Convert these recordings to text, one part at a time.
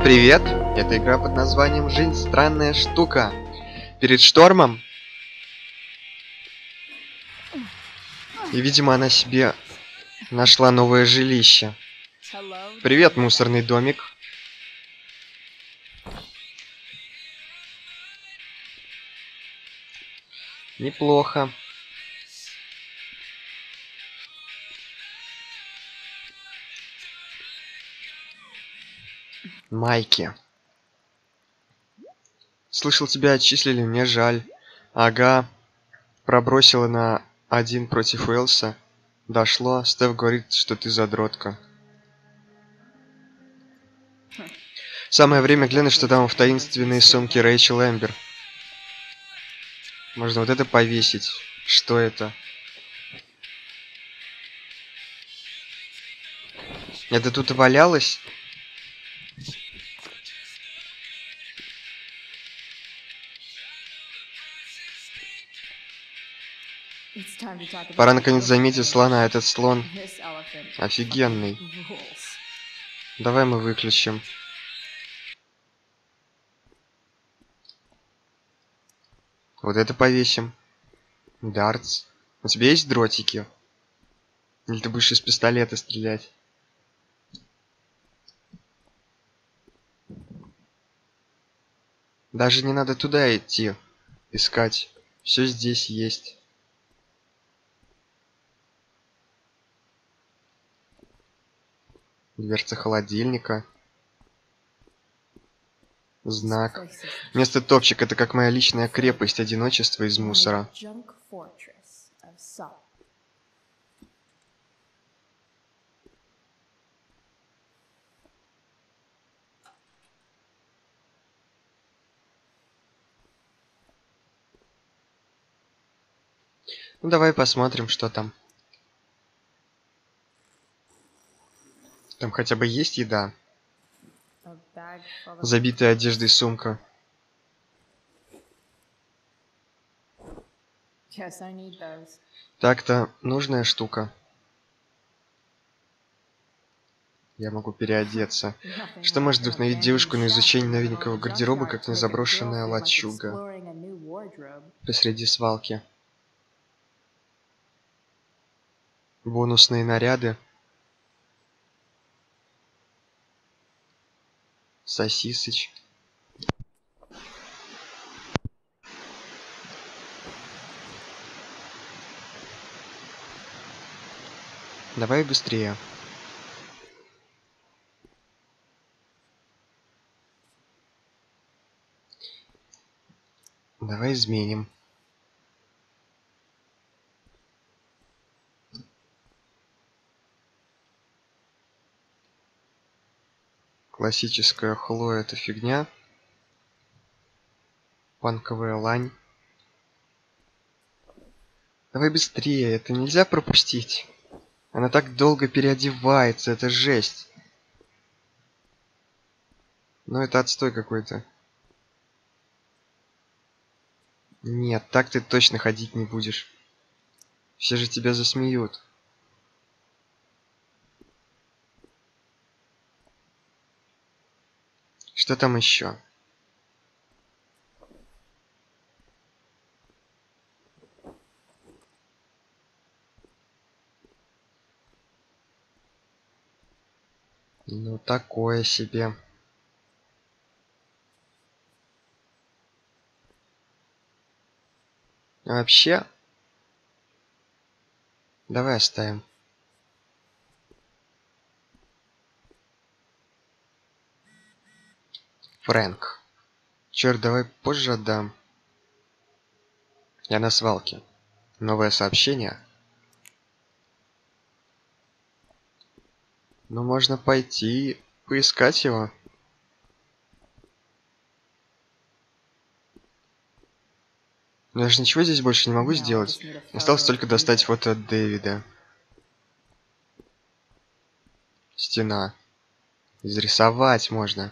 Привет! Это игра под названием «Жизнь странная штука». Перед штормом. И, видимо, она себе нашла новое жилище. Привет, мусорный домик. Неплохо. Майки. Слышал, тебя отчислили, мне жаль. Ага. Пробросила на 1 против Уэлса. Дошло. Стеф говорит, что ты задротка. Самое время глянуть, что там в таинственной сумке Рэйчел Эмбер. Можно вот это повесить. Что это? Это тут валялось? Пора наконец заметить слона. Этот слон офигенный. Давай мы выключим. Вот это повесим. Дартс. У тебя есть дротики? Или ты будешь из пистолета стрелять? Даже не надо туда идти. Искать. Все здесь есть. Дверца холодильника. Знак. Место топчик — это как моя личная крепость одиночества из мусора. Ну давай посмотрим, что там. Там хотя бы есть еда. Забитая одеждой сумка. Так-то нужная штука. Я могу переодеться. Что может вдохновить девушку на изучение новенького гардероба, как незаброшенная лачуга посреди свалки? Бонусные наряды. Сосисыч. Давай быстрее. Давай изменим. Классическая Хлоя — это фигня. Панковая лань. Давай быстрее, это нельзя пропустить. Она так долго переодевается, это жесть. Ну это отстой какой-то. Нет, так ты точно ходить не будешь. Все же тебя засмеют. Что там еще? Ну такое себе. А вообще, давай оставим. Фрэнк. Черт, давай позже отдам. Я на свалке. Новое сообщение. Ну, можно пойти поискать его. Но я же ничего здесь больше не могу сделать. Осталось только достать фото Дэвида. Стена. Изрисовать можно.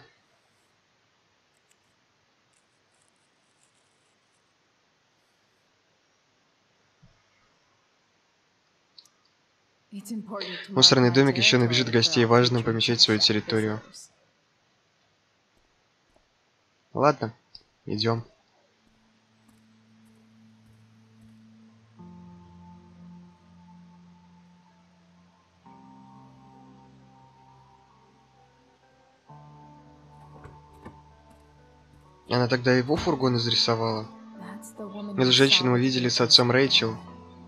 Мусорный домик еще набежит гостей, важно помечать свою территорию. Ладно, идем. Она тогда его фургон изрисовала. Эту женщину мы видели с отцом Рэйчел.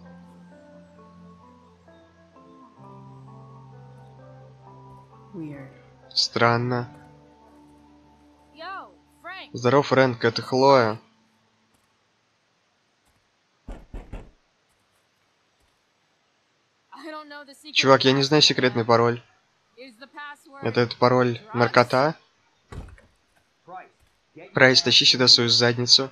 Странно. Здоров, Фрэнк, это Хлоя. Чувак, я не знаю секретный пароль. Это пароль наркота? Прайс, тащи сюда свою задницу.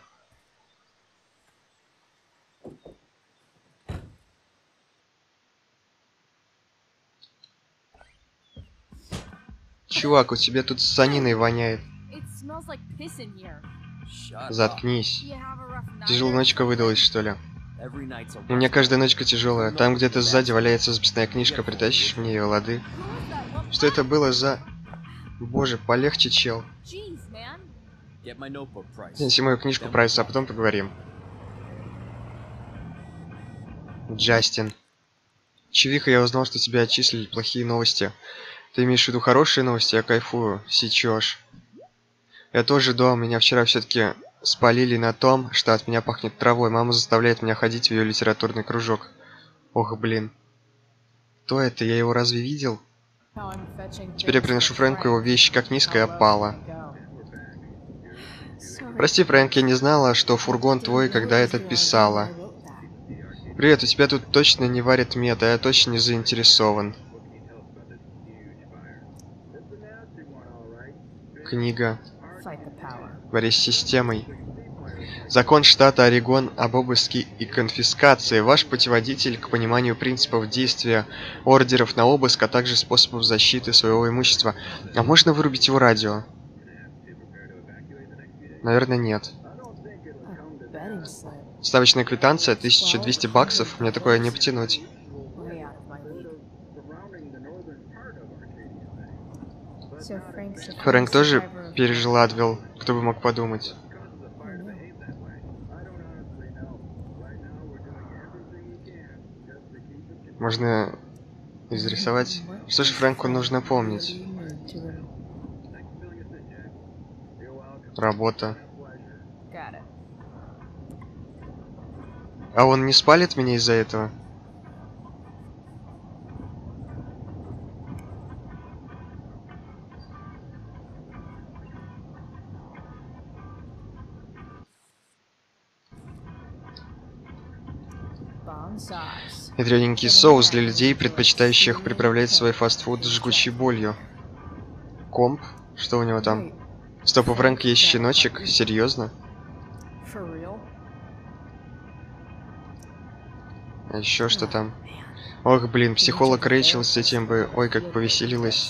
Чувак, у тебя тут саниной воняет. Заткнись. Тяжелая ночка выдалась, что ли? У меня каждая ночка тяжелая. Там где-то сзади валяется записная книжка. Притащишь мне ее, лады? Что это было за... Боже, полегче, чел. Неси мою книжку, Прайс, а потом поговорим. Джастин. Чувиха, я узнал, что тебя отчислили. Плохие новости. Ты имеешь в виду хорошие новости? Я кайфую. Сечешь. Я тоже дома. Меня вчера все-таки спалили на том, что от меня пахнет травой. Мама заставляет меня ходить в ее литературный кружок. Ох, блин. Кто это? Я его разве видел? Теперь я приношу Фрэнку его вещи, как низко и опала. Прости, Фрэнк, я не знала, что фургон твой, когда это писала. Привет, у тебя тут точно не варит мед, а я точно не заинтересован. Книга. Борись с системой. Закон штата Орегон об обыске и конфискации. Ваш путеводитель к пониманию принципов действия ордеров на обыск, а также способов защиты своего имущества. А можно вырубить его радио? Наверное, нет. Ставочная квитанция 1200 баксов. Мне такое не потянуть. Фрэнк тоже пережил Адвил. Кто бы мог подумать. Можно изрисовать. Что же Фрэнку нужно помнить? Работа. А он не спалит меня из-за этого? Ядрененький соус для людей, предпочитающих приправлять свой фастфуд с жгучей болью. Комп? Что у него там? Стоп, у Фрэнка есть щеночек? Серьезно? А еще что там? Ох, блин, психолог Рэйчел с этим бы... Ой, как повеселилась.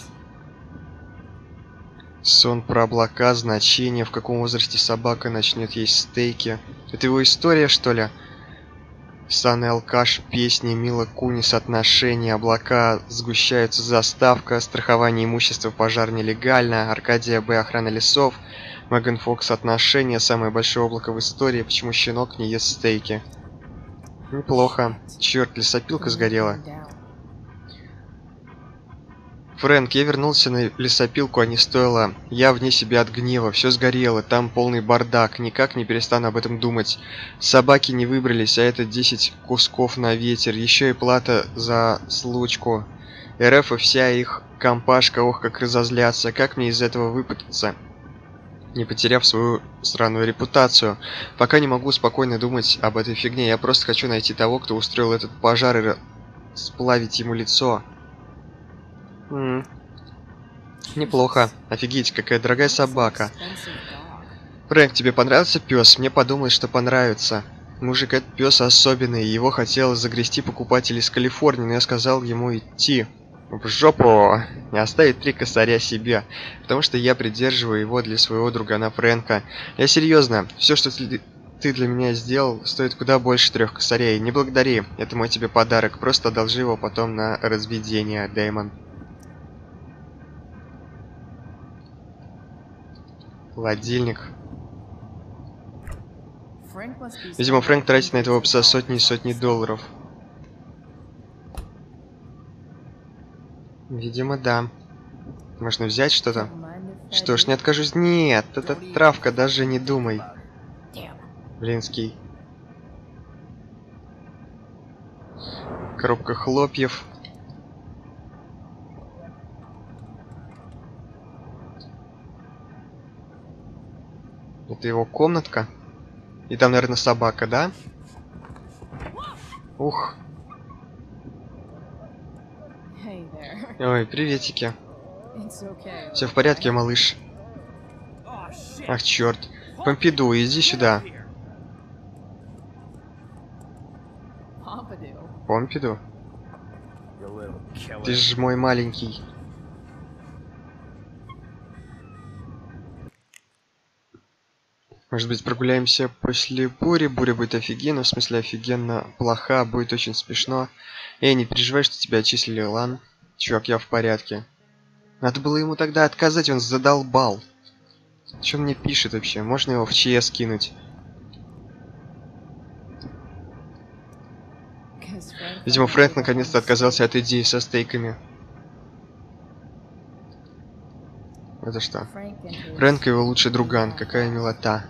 Сон про облака, значение, в каком возрасте собака начнет есть стейки. Это его история, что ли? Сан и алкаш, песни, Мила Кунис, отношения, облака, сгущаются, заставка, страхование имущества, пожар нелегально, Аркадия Б, охрана лесов, Меган Фокс, отношения, самое большое облако в истории, почему щенок не ест стейки. Неплохо. Черт, лесопилка сгорела. Фрэнк, я вернулся на лесопилку, а не стоило. Я вне себя от гнева, все сгорело, там полный бардак, никак не перестану об этом думать. Собаки не выбрались, а это 10 кусков на ветер, еще и плата за случку. РФ и вся их компашка, ох, как разозлятся, как мне из этого выпутаться, не потеряв свою странную репутацию. Пока не могу спокойно думать об этой фигне, я просто хочу найти того, кто устроил этот пожар, и сплавить ему лицо. Неплохо. Офигеть, какая дорогая собака. Фрэнк, тебе понравился пес? Мне подумалось, что понравится. Мужик, этот пес особенный, его хотел загрести покупатель из Калифорнии, но я сказал ему идти в жопу и оставить 3 косаря себе, потому что я придерживаю его для своего другана Фрэнка. Я серьезно, все, что ты для меня сделал, стоит куда больше 3 косарей. Не благодари, это мой тебе подарок, просто одолжи его потом на разведение, Дэймон. Холодильник. Видимо, Фрэнк тратит на этого пса сотни и сотни долларов. Видимо, да. Можно взять что-то? Что ж, не откажусь. Нет, это травка, даже не думай. Блинский. Коробка хлопьев. Это его комнатка. И там, наверное, собака, да? Ух. Ой, приветики. Все в порядке, малыш. Ах, черт. Помпиду, иди сюда. Помпиду? Ты же мой маленький. Может быть, прогуляемся после бури? Буря будет офигенно, в смысле офигенно плоха, будет очень смешно. Эй, не переживай, что тебя отчислили, Лан. Чувак, я в порядке. Надо было ему тогда отказать, он задолбал. Что он мне пишет вообще? Можно его в ЧС кинуть? Видимо, Фрэнк наконец-то отказался от идеи со стейками. Это что? Фрэнк его лучший друган. Какая милота.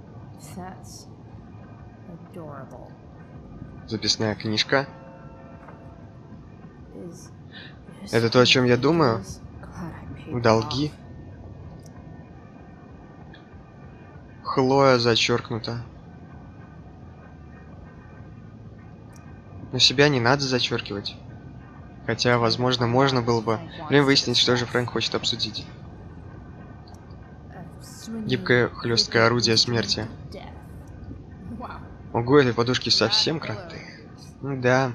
Записная книжка. Это то, о чем я думаю? Долги. Хлоя зачеркнута. Но себя не надо зачеркивать. Хотя, возможно, можно было бы. Время выяснить, что же Фрэнк хочет обсудить. Гибкое хлесткое орудие смерти. Ого, этой подушки совсем крутые. Ну да.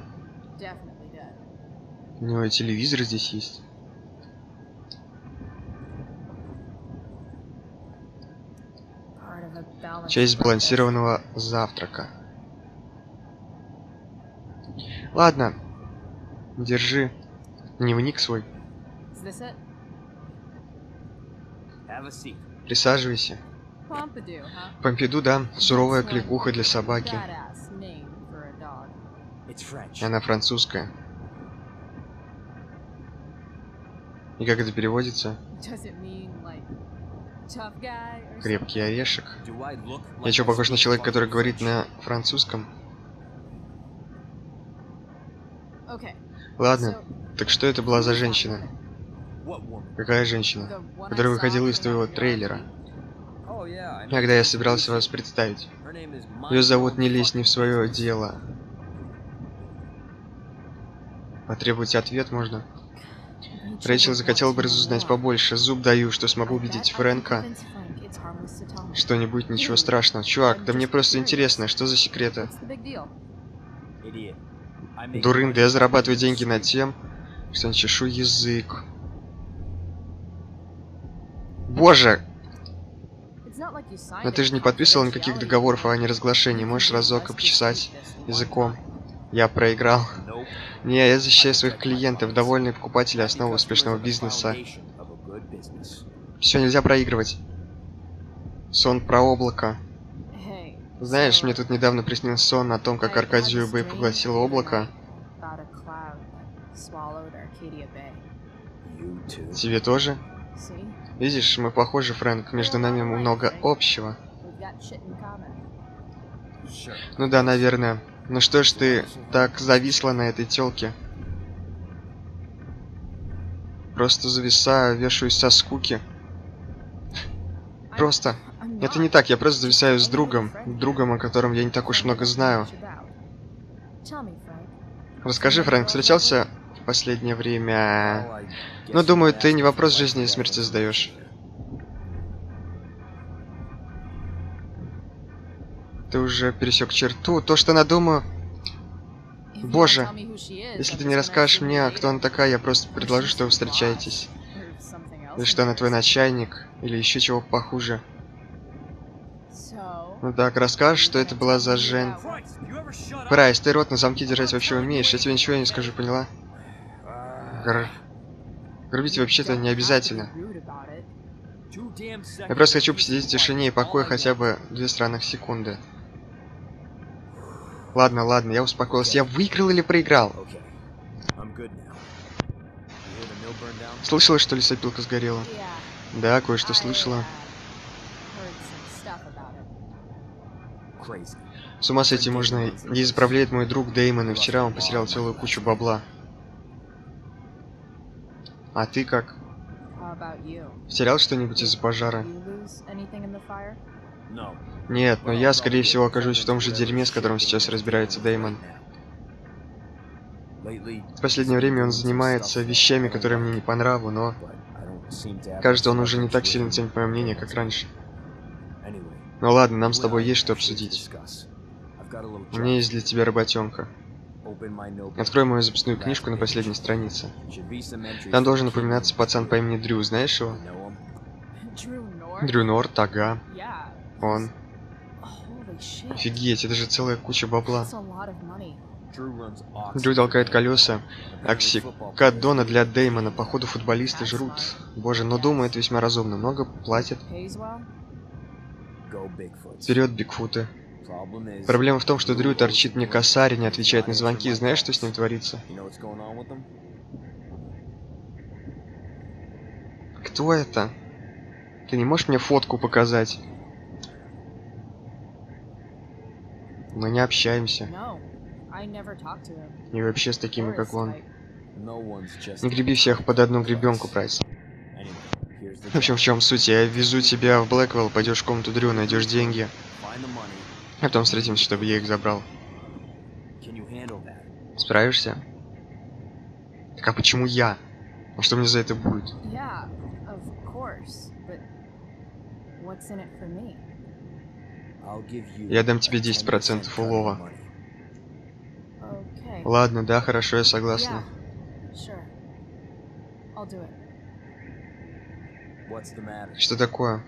У него и телевизор здесь есть. Часть сбалансированного завтрака. Ладно. Держи дневник свой. Присаживайся. Помпиду, да, суровая кликуха для собаки. Она французская. И как это переводится? Крепкий орешек. Я что, похож на человека, который говорит на французском? Ладно, так что это была за женщина? Какая женщина? Которая выходила из твоего трейлера. Когда я собирался вас представить. Ее зовут «Не лезь не в свое дело». Потребовать ответ можно? Рэйчел захотела бы разузнать побольше. Зуб даю, что смогу убедить Фрэнка. Что-нибудь, ничего страшного. Чувак, да мне просто интересно, что за секреты? Дурында, я зарабатываю деньги над тем, что не чешу язык. Боже! Но ты же не подписывал никаких договоров о неразглашении. Можешь разок почесать языком. Я проиграл. Не, я защищаю своих клиентов. Довольные покупатели — основа успешного бизнеса. Все, нельзя проигрывать. Сон про облако. Знаешь, мне тут недавно приснился сон о том, как Аркадию Бэй поглотило облако. Тебе тоже? Видишь, мы похожи, Фрэнк. Между нами много общего. Ну да, наверное. Ну что ж ты так зависла на этой тёлке? Просто зависаю, вешаюсь со скуки. Просто. Это не так, я просто зависаю с другом. Другом, о котором я не так уж много знаю. Расскажи, Фрэнк, встречался в последнее время? Ну, думаю, ты не вопрос жизни и смерти задаешь. Ты уже пересек черту. То, что надумаю... Боже, если ты не расскажешь мне, кто она такая, я просто предложу, что вы встречаетесь. Или что она твой начальник, или еще чего похуже. Ну так, расскажешь, что это была за Жен... Прайс, ты рот на замке держать вообще умеешь? Я тебе ничего не скажу, поняла? Грубить вообще-то не обязательно. Я просто хочу посидеть в тишине и покое хотя бы 2 странных секунды. Ладно, ладно, я успокоился. Я выиграл или проиграл? Слышала, что лесопилка сгорела? Да, кое-что слышала. С ума сойти можно. Ей заправляет мой друг Дэймон, и вчера он потерял целую кучу бабла. А ты как? Потерял что-нибудь из-за пожара? Нет, но я, скорее всего, окажусь в том же дерьме, с которым сейчас разбирается Дэймон. В последнее время он занимается вещами, которые мне не по нраву, но... Кажется, он уже не так сильно ценит мое мнение, как раньше. Ну ладно, нам с тобой есть что обсудить. У меня есть для тебя работенка. Открой мою записную книжку на последней странице. Там должен упоминаться пацан по имени Дрю, знаешь его? Дрю Норт, ага. Он. Офигеть, это же целая куча бабла. Дрю толкает колеса. Оксикодона для Дэймона. Походу футболисты жрут. Боже, но думаю, это весьма разумно. Много платят. Вперед, Бигфуты. Проблема в том, что Дрю торчит мне косарь и не отвечает на звонки. Знаешь, что с ним творится? Кто это? Ты не можешь мне фотку показать? Мы не общаемся. И вообще с такими, как он. Не греби всех под одну гребенку, Прайс. В общем, в чем суть? Я везу тебя в Блэквелл, пойдешь в комнату Дрю, найдешь деньги. А потом встретимся, чтобы я их забрал. Справишься? Так а почему я? А что мне за это будет? Я дам тебе 10% улова. Ладно, да, хорошо, я согласна. Что такое?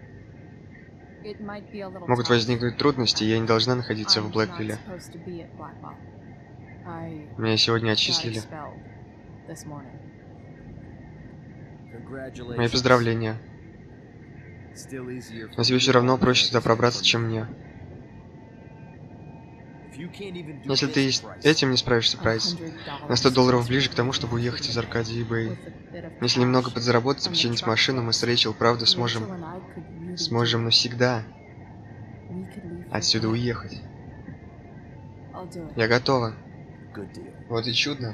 Могут возникнуть трудности, я не должна находиться в Блэквилле. Меня сегодня отчислили. Мои поздравления. Но тебе все равно проще туда пробраться, чем мне. Если ты этим не справишься, Прайс, на $100 ближе к тому, чтобы уехать из Аркадии Бэй. Если немного подзаработать и починить машину, мы с Рэйчел, правда, сможем навсегда отсюда уехать. Я готова. Вот и чудно.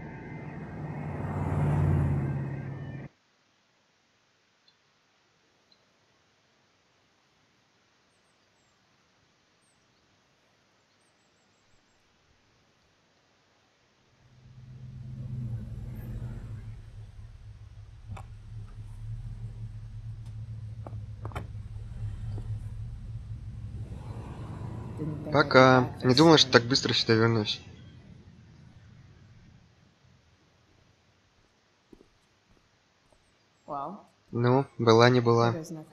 Пока. Не думала, что так быстро сюда вернусь. Ну, была не была.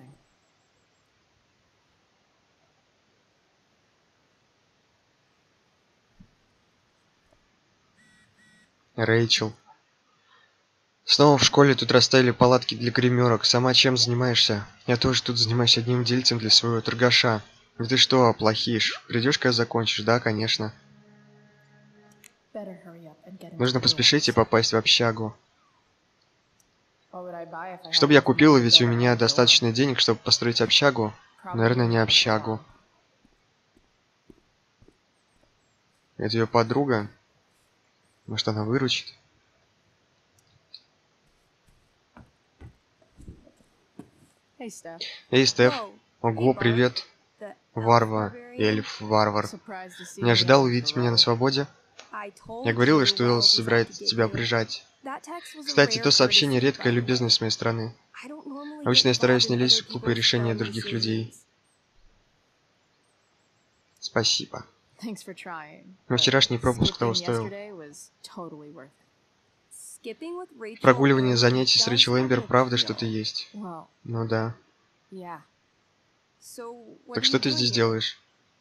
Рэйчел. Снова в школе тут расставили палатки для гримерок. Сама чем занимаешься? Я тоже тут занимаюсь одним дельцем для своего торгаша. Да ты что, плохишь? Придешь, когда закончишь? Да, конечно. Нужно поспешить и попасть в общагу. Что бы я купила, ведь у меня достаточно денег, чтобы построить общагу. Наверное, не общагу. Это ее подруга. Может, она выручит? Эй, Стеф. Ого, привет. Варвар. Эльф, варвар. Не ожидал увидеть меня на свободе? Я говорила, что Элс собирается тебя прижать. Кстати, то сообщение редкая любезность с моей стороны. Обычно я стараюсь не лезть в глупые решения других людей. Спасибо. Но вчерашний пропуск того стоил. Прогуливание занятий с Рэйчел Эмбер правда что-то есть. Ну да. Так что ты здесь делаешь?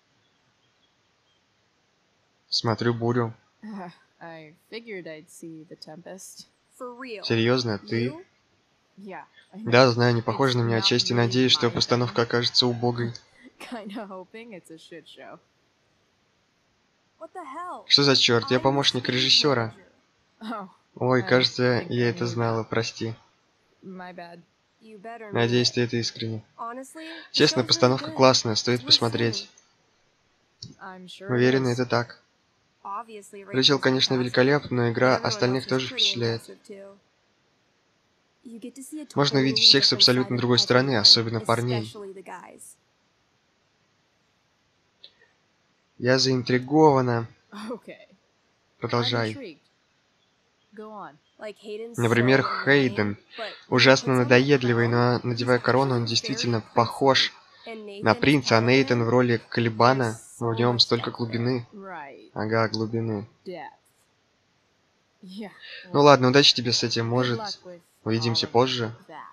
Смотрю бурю. Серьезно, ты? Да, знаю, не похоже на меня отчасти. Надеюсь, что постановка окажется убогой. Что за черт? Я помощник режиссера. Ой, кажется, я это знала, прости. Надеюсь, ты это искренне. Честно, постановка классная, стоит посмотреть. Уверена, это так. Рэйчел, конечно, великолепна, но игра остальных тоже впечатляет. Можно увидеть всех с абсолютно другой стороны, особенно парней. Я заинтригована. Продолжай. Например, Хейден. Ужасно надоедливый, но, надевая корону, он действительно похож на принца, а Нейтан в роли Калибана, в нем столько глубины. Ага, глубины. Ну ладно, удачи тебе с этим, может, увидимся позже.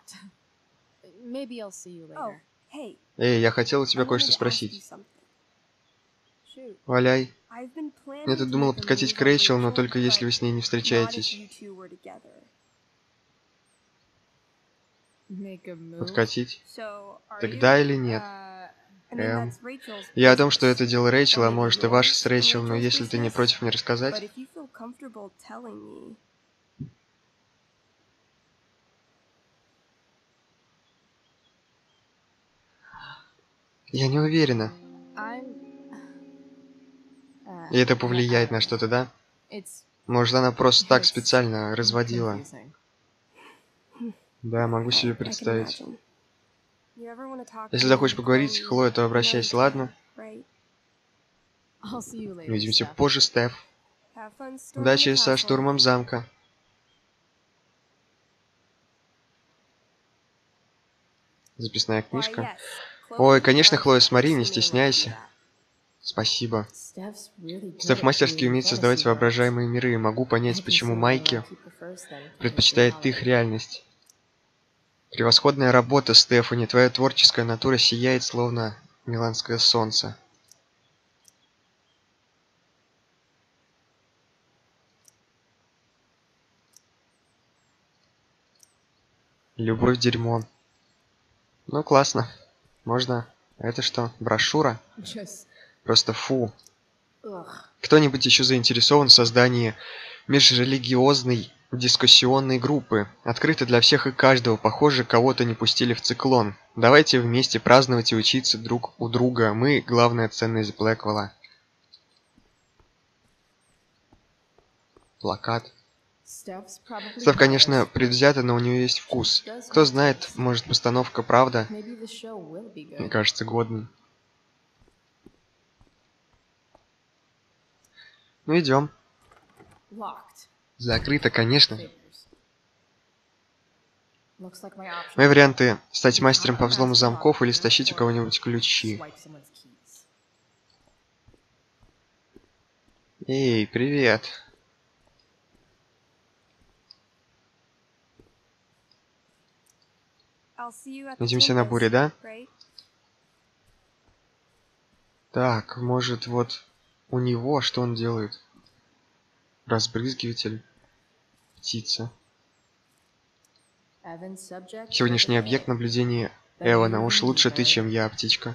Эй, я хотел у тебя кое-что спросить. Валяй. Я тут думала подкатить к Рэйчел, но только если вы с ней не встречаетесь. Подкатить? Тогда или нет? Я о том, что это дело Рэйчел, а может и ваше с Рэйчел, но если ты не против мне рассказать... Я не уверена. И это повлияет на что-то, да? Может, она просто так специально разводила. Да, могу себе представить. Если захочешь поговорить, Хлоя, то обращайся, ладно? Увидимся позже, Стеф. Удачи со штурмом замка. Записная книжка. Ой, конечно, Хлоя, смотри, не стесняйся. Спасибо. Стеф мастерски умеет создавать воображаемые миры, и могу понять, почему Майки предпочитает их реальность. Превосходная работа, Стефани. Твоя творческая натура сияет, словно миланское солнце. Любовь дерьмо. Ну, классно. Можно... Это что, брошюра? Просто фу. Кто-нибудь еще заинтересован в создании межрелигиозной дискуссионной группы, открытой для всех и каждого, похоже, кого-то не пустили в циклон. Давайте вместе праздновать и учиться друг у друга. Мы — главная ценность Блэквелла. Плакат. Стеф, конечно, предвзята, но у нее есть вкус. Кто знает, может, постановка правда? Мне кажется, годной. Ну, идем. Закрыто, конечно. Мои варианты — стать мастером по взлому замков или стащить у кого-нибудь ключи. Эй, привет. Надеемся на буре, да? Так, может, вот у него что он делает? Разбрызгиватель. Птица. Сегодняшний объект наблюдения Эвана. Уж лучше ты, чем я, птичка.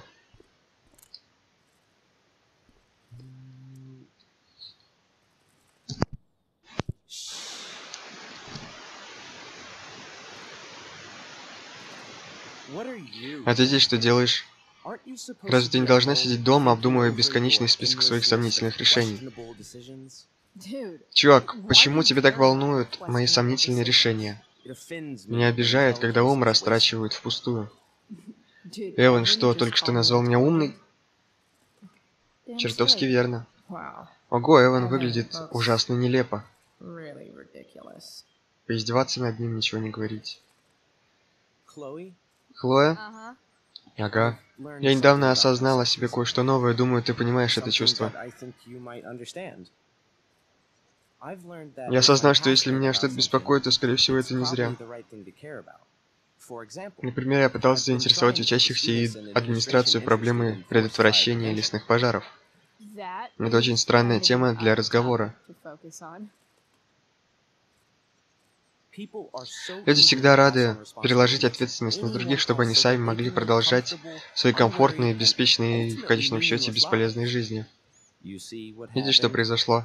А ты здесь что делаешь? Разве ты не должна сидеть дома, обдумывая бесконечный список своих сомнительных решений? Чувак, почему тебя так волнуют мои сомнительные решения? Меня обижает, когда ум растрачивают впустую. Эван что, только что назвал меня умный? Чертовски верно. Ого, Эван выглядит ужасно нелепо. Поиздеваться над ним, ничего не говорить. Хлоя? Ага. Я недавно осознала себе кое-что новое. Думаю, ты понимаешь это чувство. Я осознал, что если меня что-то беспокоит, то, скорее всего, это не зря. Например, я пытался заинтересовать учащихся и администрацию проблемы предотвращения лесных пожаров. Это очень странная тема для разговора. Люди всегда рады переложить ответственность на других, чтобы они сами могли продолжать свои комфортные, беспечные и в конечном счете бесполезные жизни. Видишь, что произошло?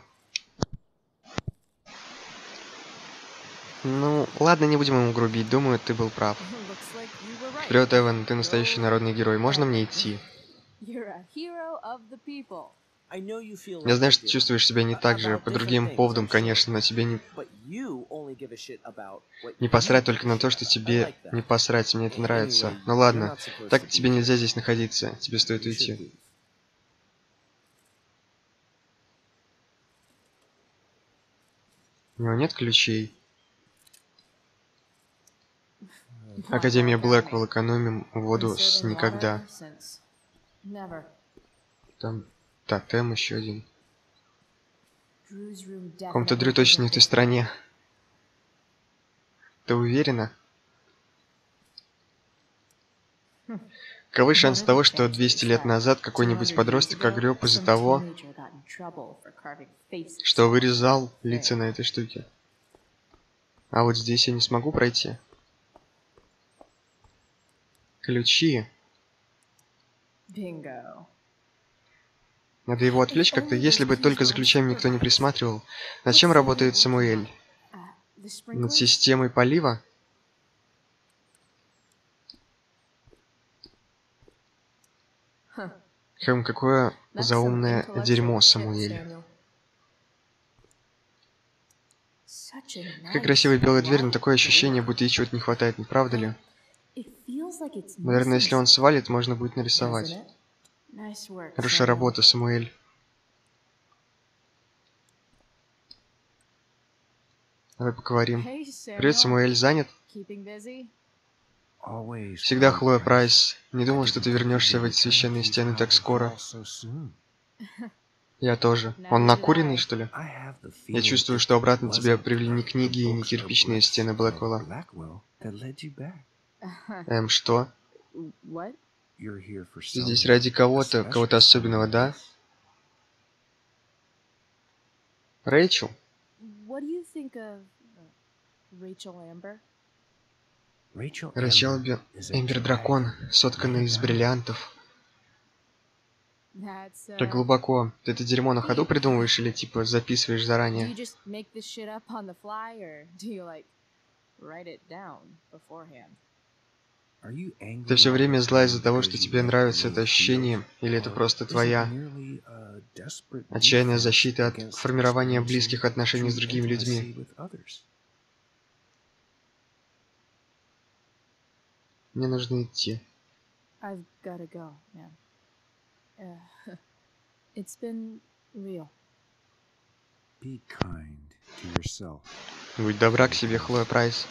Ну, ладно, не будем ему грубить. Думаю, ты был прав. Вперед, Эван, ты настоящий народный герой. Можно мне идти? Я знаю, что ты чувствуешь себя не так же, по другим поводам, конечно, но тебе не посрать только на то, что тебе не посрать. Мне это нравится. Ну ладно, так тебе нельзя здесь находиться. Тебе стоит уйти. У него нет ключей. Академия Блэквелл, экономим воду с никогда. Там тотем еще один. Комната Дрю точно не в той стране. Ты уверена? Каковы шансы того, что 200 лет назад какой-нибудь подросток огреб из-за того, что вырезал лица на этой штуке? А вот здесь я не смогу пройти. Ключи. Надо его отвлечь как-то, если бы только за ключами никто не присматривал. Над чем работает Самуэль? Над системой полива? Какое заумное дерьмо, Самуэль. Какая красивая белая дверь, но такое ощущение, будто ей чего-то не хватает, не правда ли? Наверное, если он свалит, можно будет нарисовать. Хорошая работа, Самуэль. Давай поговорим. Привет, Самуэль, занят? Всегда Хлоя Прайс. Не думал, что ты вернешься в эти священные стены так скоро. Я тоже. Он накуренный, что ли? Я чувствую, что обратно тебя привели не книги и не кирпичные стены Блэквелла. Что? Ты здесь ради кого-то, кого-то особенного, да? Рэйчел? Рэйчел Эмбер Дракон, сотканный из бриллиантов. Так глубоко. Ты это дерьмо на ходу придумываешь или типа записываешь заранее? Ты все время зла из-за того, что тебе нравится это ощущение, или это просто твоя отчаянная защита от формирования близких отношений с другими людьми? Мне нужно идти. Будь добра к себе, Хлоя Прайс.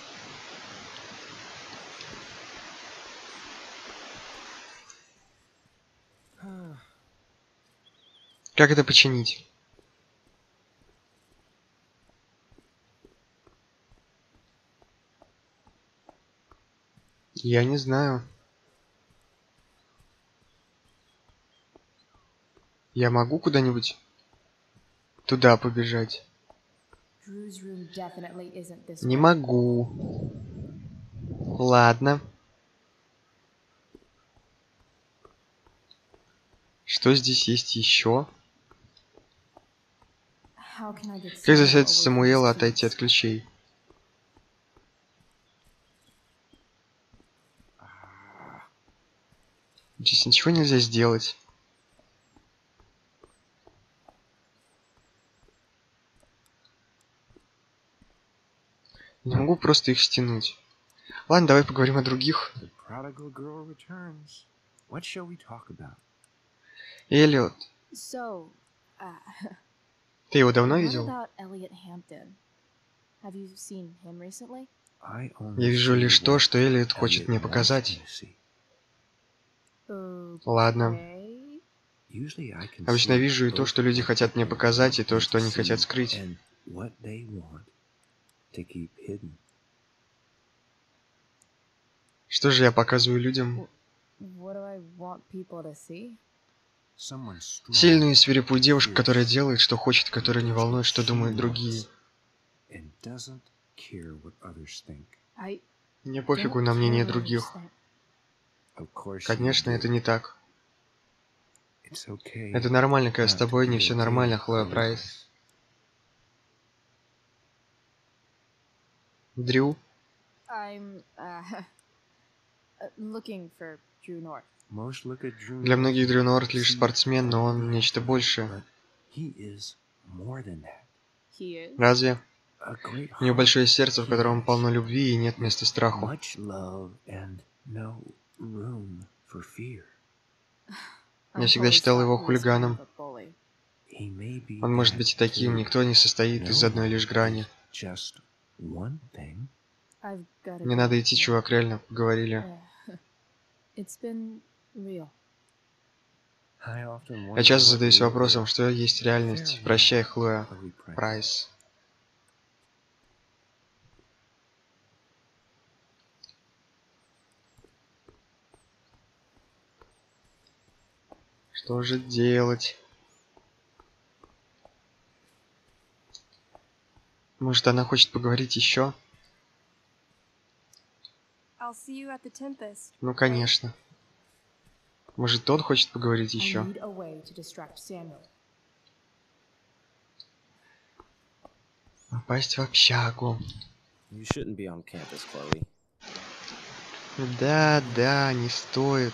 Как это починить? Я не знаю. Я могу куда-нибудь туда побежать? Не могу. Ладно. Что здесь есть еще? Как заставить Самуэла отойти от ключей? Здесь ничего нельзя сделать. Не могу просто их стянуть. Ладно, давай поговорим о других. Эллиот. Ты его давно видел? Я вижу лишь то, что Эллиот хочет мне показать. Ладно. Обычно вижу и то, что люди хотят мне показать, и то, что они хотят скрыть. Что же я показываю людям? Сильную и свирепую девушку, которая делает, что хочет, которая не волнует, что думают другие. Мне пофигу на мнение других. Конечно, это не так. Это нормально, когда с тобой не все нормально, Хлоя Прайс. Дрю? I'm looking for Drew North. Для многих Дрю Норт лишь спортсмен, но он нечто большее. He is. Разве? У него большое сердце, в котором полно любви и нет места страху. Я всегда считал его хулиганом. Он может быть и таким, никто не состоит из одной лишь грани. Не надо идти, чувак, реально поговорили. Я часто задаюсь вопросом, что есть реальность. Прощай, Хлоя Прайс. Что же делать? Может, она хочет поговорить еще? Ну, конечно. Может, он хочет поговорить еще? Попасть в общагу. Да, не стоит.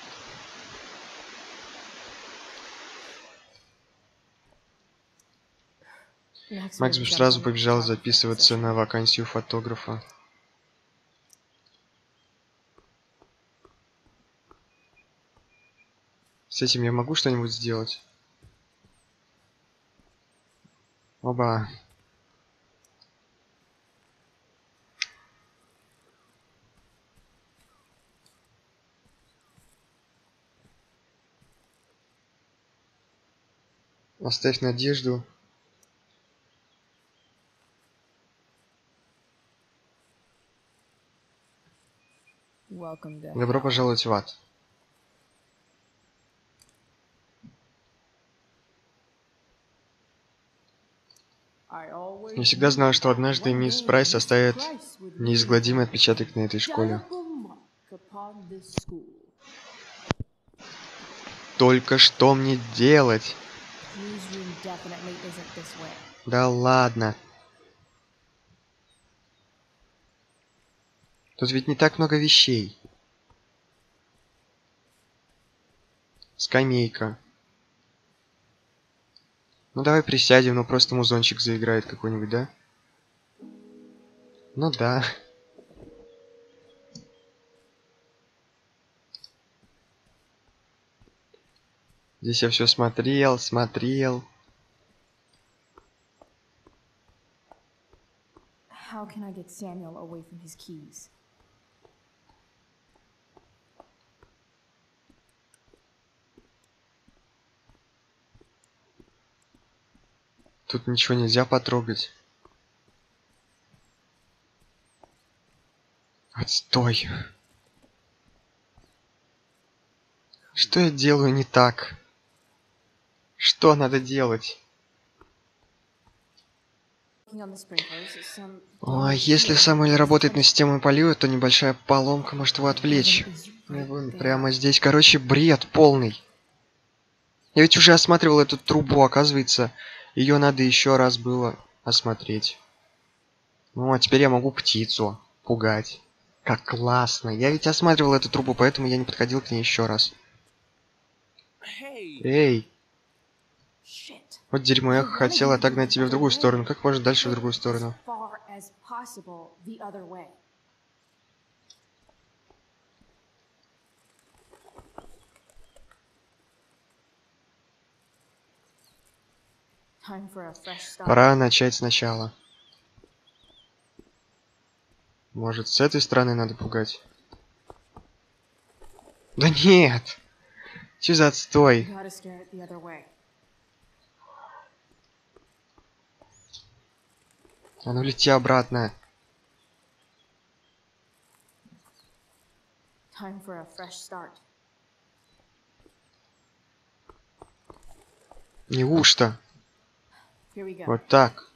Макс бы сразу побежал записываться на вакансию фотографа. С этим я могу что-нибудь сделать? Оба. Оставь надежду. Добро пожаловать в ад. Я всегда знал, что однажды мисс Прайс оставит неизгладимый отпечаток на этой школе. Только что мне делать? Да ладно. Тут ведь не так много вещей. Скамейка. Ну давай присядем, ну просто музончик заиграет какой-нибудь, да? Ну да. Здесь я все смотрел. How can I get Samuel away from his keys? Тут ничего нельзя потрогать. Отстой. Что я делаю не так? Что надо делать? Ой, если Самуэль работает на систему полива, то небольшая поломка может его отвлечь. Вон, прямо здесь. Короче, бред полный. Я ведь уже осматривал эту трубу, оказывается, ее надо еще раз было осмотреть. Ну, а теперь я могу птицу пугать. Как классно. Я ведь осматривал эту трубу, поэтому я не подходил к ней еще раз. Эй! Вот дерьмо, я хотел отогнать тебя в другую сторону. Как можно дальше в другую сторону? Пора начать сначала. Может, с этой стороны надо пугать? Да нет! Че за отстой? А ну лети обратно. Неужто? Вот так.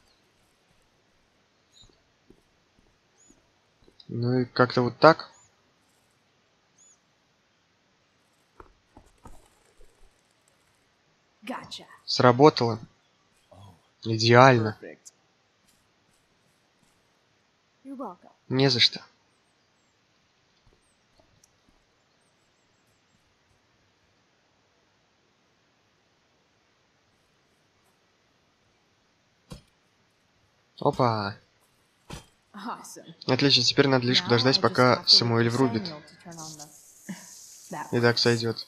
Ну и как-то вот так. Сработало. Идеально. Perfect. You're welcome. Не за что. Опа. Awesome. Отлично, теперь надо лишь Now подождать, I just пока have to wait Самуэль for врубит. Samuel to turn on the- That И так сойдет.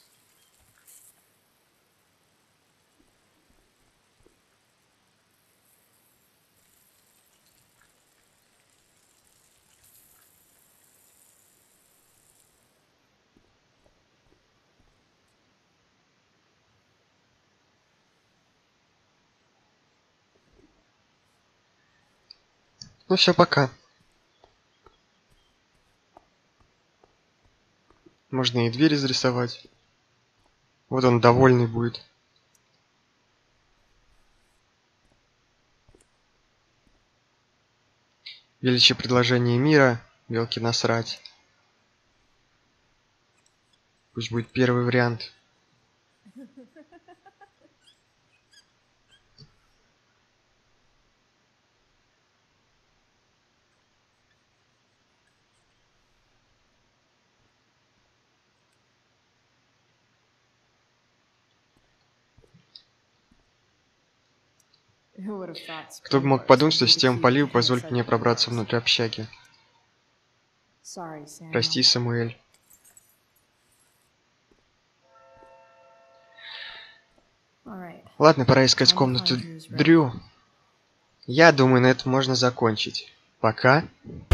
Ну все, пока. Можно и дверь изрисовать. Вот он довольный будет. Величие предложения мира. Белки насрать. Пусть будет первый вариант. Who would have thought Кто бы мог sprinklers подумать, would что be the система key to полива any позволит мне cycle пробраться progress. внутрь общаги. Sorry, Samuel. Прости, Самуэль. All right. Ладно, пора искать Time to комнату find Drew's room. Дрю. Я думаю, на этом можно закончить. Пока.